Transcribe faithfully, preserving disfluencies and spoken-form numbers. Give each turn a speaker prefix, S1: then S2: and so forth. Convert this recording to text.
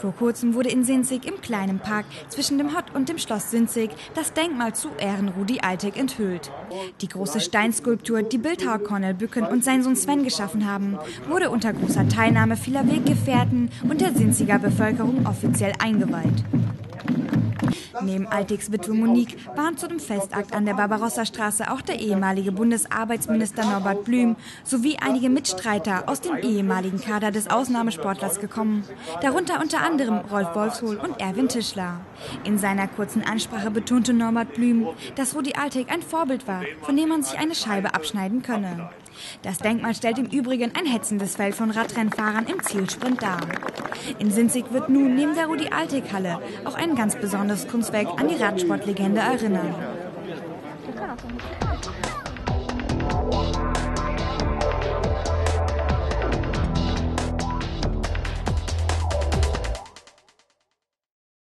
S1: Vor kurzem wurde in Sinzig im kleinen Park zwischen dem Hott und dem Schloss Sinzig das Denkmal zu Ehren Rudi Altig enthüllt. Die große Steinskulptur, die Bildhauer Cornel Bücken und sein Sohn Sven geschaffen haben, wurde unter großer Teilnahme vieler Weggefährten und der Sinziger Bevölkerung offiziell eingeweiht. Neben Altigs Witwe Monique waren zu dem Festakt an der Barbarossa-Straße auch der ehemalige Bundesarbeitsminister Norbert Blüm sowie einige Mitstreiter aus dem ehemaligen Kader des Ausnahmesportlers gekommen, darunter unter anderem Rolf Wolfsohl und Erwin Tischler. In seiner kurzen Ansprache betonte Norbert Blüm, dass Rudi Altig ein Vorbild war, von dem man sich eine Scheibe abschneiden könne. Das Denkmal stellt im Übrigen ein hetzendes Feld von Radrennfahrern im Zielsprint dar. In Sinzig wird nun neben der Rudi-Altig-Halle auch ein ganz besonderes Kunstwerk an die Radsportlegende erinnern.